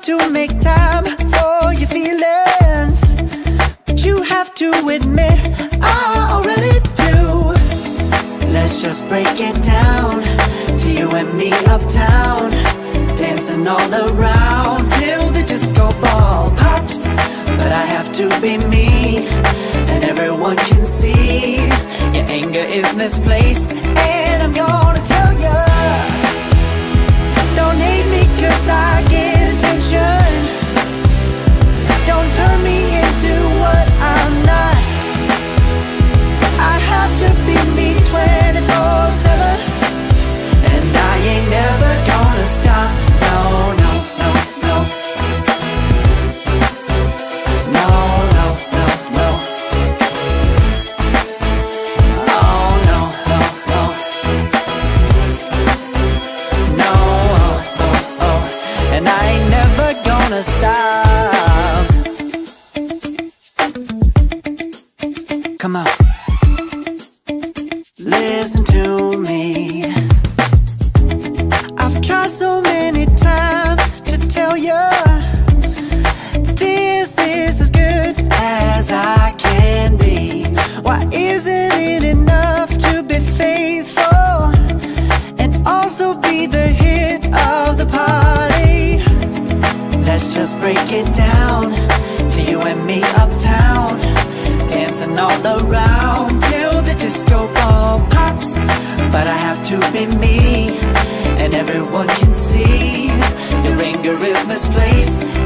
to make time for your feelings, but you have to admit I already do. Let's just break it down to you and me uptown, dancing all around till the disco ball pops. But I have to be me, and everyone can see your anger is misplaced. And I'm gonna tell ya, don't hate me cause I get attention. Don't turn me into what I'm not. I have to be me 24/7, and I ain't never gonna stop. No, no, no, no. No, no, no, no. Oh, no, no, no. No, oh, oh, oh. And I ain't never gonna stop. Come on. Listen to me. I've tried so many times to tell you this is as good as I can be. Why isn't it enough to be faithful and also be the hit of the party? Let's just break it down to you and me uptown, dancing all around till the disco ball pops. But I have to be me, and everyone can see your anger is misplaced.